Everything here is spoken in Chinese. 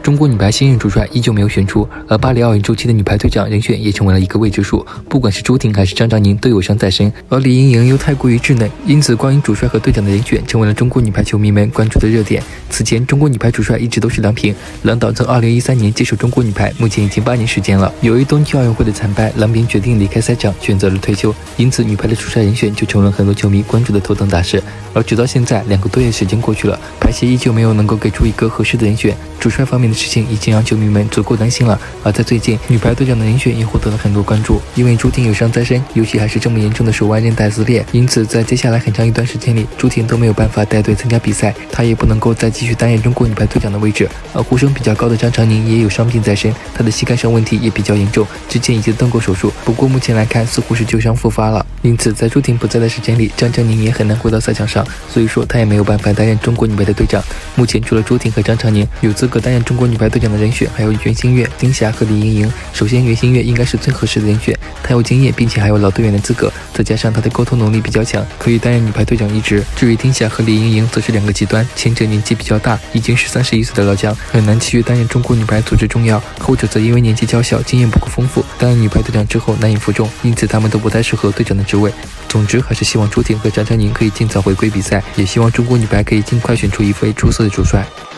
中国女排新任主帅依旧没有选出，而巴黎奥运周期的女排队长人选也成为了一个未知数。不管是朱婷还是张常宁都有伤在身，而李盈莹又太过于稚嫩，因此关于主帅和队长的人选成为了中国女排球迷们关注的热点。此前，中国女排主帅一直都是郎平，郎导从2013年接手中国女排，目前已经8年时间了。由于冬季奥运会的惨败，郎平决定离开赛场，选择了退休，因此女排的主帅人选就成了很多球迷关注的头等大事。而直到现在，2个多月时间过去了，排协依旧没有能够给出一个合适的人选。主帅方面的事情已经让球迷们足够担心了。而在最近，女排队长的人选也获得了很多关注，因为朱婷有伤在身，尤其还是这么严重的手腕韧带撕裂，因此在接下来很长一段时间里，朱婷都没有办法带队参加比赛，她也不能够再继续担任中国女排队长的位置。而呼声比较高的张常宁也有伤病在身，她的膝盖上问题也比较严重，之前已经动过手术，不过目前来看似乎是旧伤复发了，因此在朱婷不在的时间里，张常宁也很难回到赛场上，所以说她也没有办法担任中国女排的队长。目前除了朱婷和张常宁有资格担任中国女排队长的人选，还有袁心玥、丁霞和李盈莹。首先，袁心玥应该是最合适的人选，她有经验，并且还有老队员的资格，再加上她的沟通能力比较强，可以担任女排队长一职。至于丁霞和李盈莹，则是2个极端，前者年纪比较大，已经是31岁的老将，很难继续担任中国女排组织重要；后者则因为年纪较小，经验不够丰富，担任女排队长之后难以服众，因此他们都不太适合队长的职位。总之，还是希望朱婷和张常宁可以尽早回归比赛，也希望中国女排可以尽快选出一位出色的主帅。